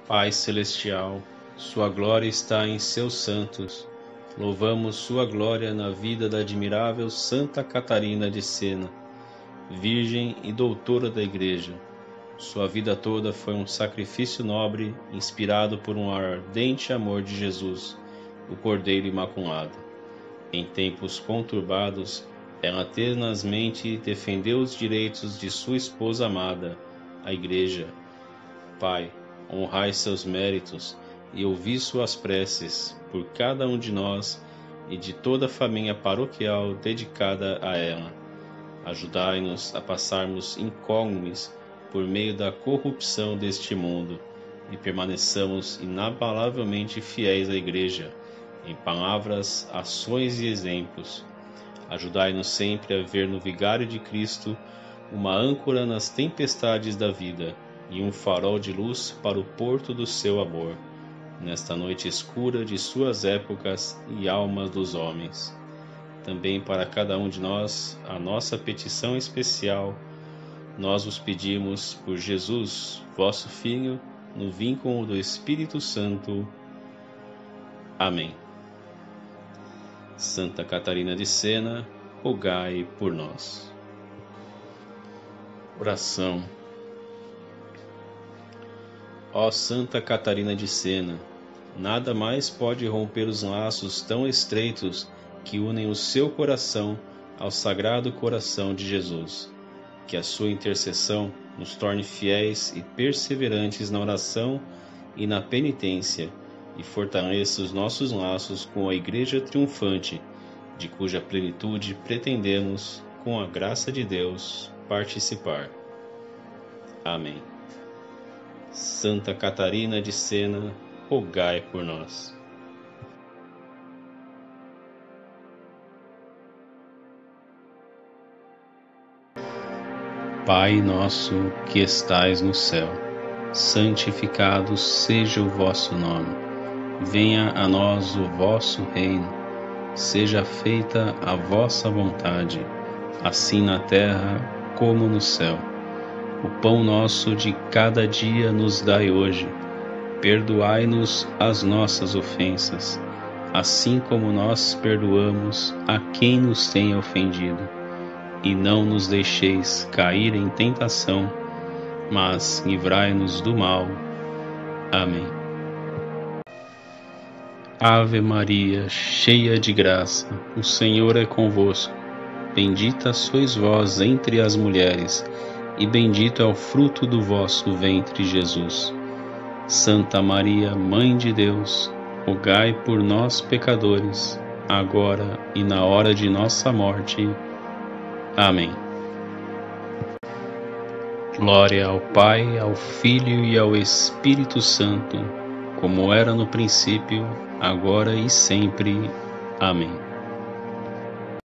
Pai Celestial, Sua glória está em seus santos. Louvamos Sua glória na vida da admirável Santa Catarina de Sena, Virgem e Doutora da Igreja. Sua vida toda foi um sacrifício nobre, inspirado por um ardente amor de Jesus, o Cordeiro Imaculado. Em tempos conturbados, ela tenazmente defendeu os direitos de sua esposa amada, a Igreja. Pai, honrai seus méritos e ouvi suas preces por cada um de nós e de toda a família paroquial dedicada a ela. Ajudai-nos a passarmos incólumes por meio da corrupção deste mundo e permaneçamos inabalavelmente fiéis à Igreja, em palavras, ações e exemplos. Ajudai-nos sempre a ver no Vigário de Cristo uma âncora nas tempestades da vida e um farol de luz para o porto do seu amor, nesta noite escura de suas épocas e almas dos homens. Também para cada um de nós, a nossa petição especial, nós vos pedimos por Jesus, vosso Filho, no vínculo do Espírito Santo. Amém. Santa Catarina de Sena, rogai por nós. Oração. Ó Santa Catarina de Sena, nada mais pode romper os laços tão estreitos que unem o seu coração ao Sagrado Coração de Jesus. Que a sua intercessão nos torne fiéis e perseverantes na oração e na penitência, e fortaleça os nossos laços com a Igreja triunfante, de cuja plenitude pretendemos, com a graça de Deus, participar. Amém. Santa Catarina de Sena, rogai por nós. Pai nosso que estais no céu, santificado seja o vosso nome. Venha a nós o vosso reino. Seja feita a vossa vontade, assim na terra como no céu. O pão nosso de cada dia nos dai hoje. Perdoai-nos as nossas ofensas, assim como nós perdoamos a quem nos tem ofendido. E não nos deixeis cair em tentação, mas livrai-nos do mal. Amém. Ave Maria, cheia de graça, o Senhor é convosco. Bendita sois vós entre as mulheres, e bendito é o fruto do vosso ventre, Jesus. Santa Maria, Mãe de Deus, rogai por nós, pecadores, agora e na hora de nossa morte. Amém. Glória ao Pai, ao Filho e ao Espírito Santo, como era no princípio, agora e sempre. Amém.